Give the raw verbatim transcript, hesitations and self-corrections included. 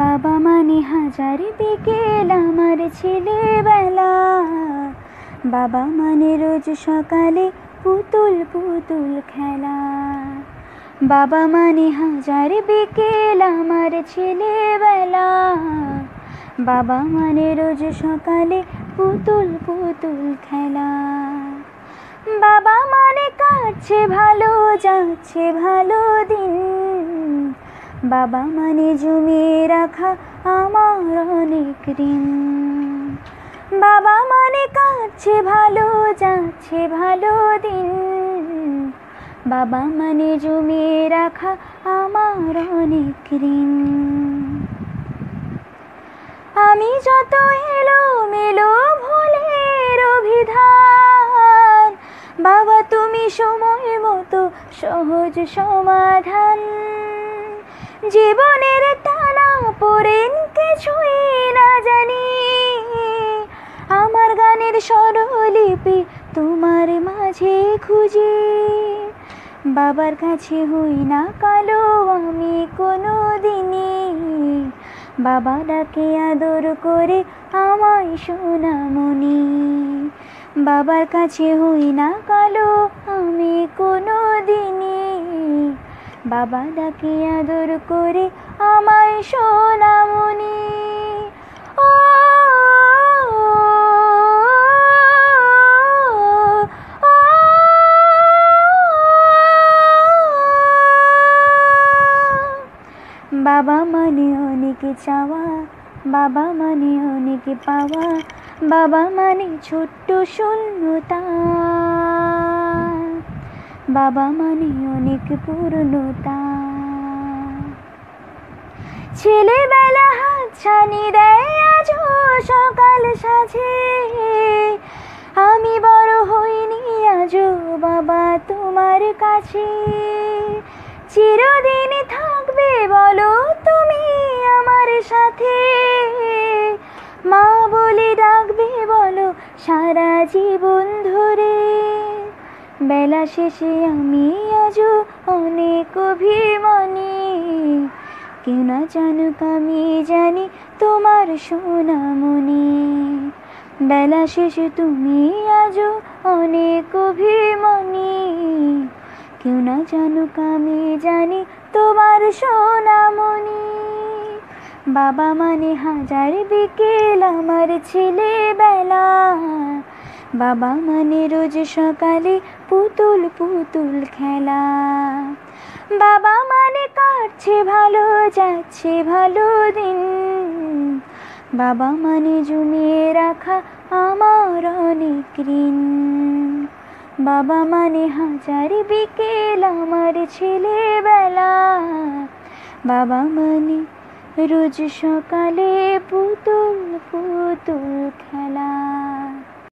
বাবা মানে হাজার বিকেল আমার ছেলেবেলা। বাবা মানে রোজ সকালে পুতুল পুতুল খেলা। বাবা মানে হাজার বিকেল আমার ছেলেবেলা। বাবা মানে রোজ সকালে পুতুল পুতুল খেলা। বাবা মানে কাটছে ভালো যাচ্ছে ভালো দিন। বাবা মানে জমিয়ে রাখা আমার অনেক ঋণ। বাবা মানে কাটছে ভালো যাচ্ছে ভালো দিন। বাবা মানে জমিয়ে রাখা আমার অনেক ঋণ। আমি যত এলো মেলো ভুলের অভিধান, বাবা তুমি সময় মতো সহজ সমাধান। জীবনের টানা পড়েন কিছুই না জানি, আমার গানের স্বরলিপি তোমার মাঝে খুঁজি। বাবার কাছে হই না কালো আমি কোনো দিনই, বাবা ডাকে আদর করে আমায় সোনামণি। বাবার কাছে হই না কালো আমি কোনো দিনই, বাবা ডাকে আদর করে আমায় সোনামণি। ও বাবা মানে অনেক চাওয়া, বাবা মানে অনেক পাওয়া। বাবা মানে ছোট্ট শূন্যতা, বাবা মানে অনেক পূর্ণতা। ছেলেবেলা হাত ছানি দেয় আজও সকাল সাজে, আমি বড় হইনি আজও বাবা তোমার কাছে। চিরদিন থাকবে বলো তুমি আমার সাথে, মা বলে ডাকবে বলো সারা জীবন ধরে। বেলা শেষে আমি আজও অনেক অভিমানী, কেউ না জানুক আমি জানি তোমার সোনামণি। বেলা শেষে তুমি আজও অনেক অভিমানী, কেউ না জানুক আমি জানি তোমার সোনামণি। বাবা মানে হাজার বিকেল আমার ছেলেবেলা। বাবা মানে রোজ সকালে পুতুল পুতুল খেলা। বাবা মানে কাটছে ভালো যাচ্ছে ভালো দিন। বাবা মানে জমিয়ে রাখা আমার অনেক ঋণ। বাবা মানে হাজার বিকেল আমার ছেলেবেলা। বাবা মানে রোজ সকালে পুতুল পুতুল খেলা।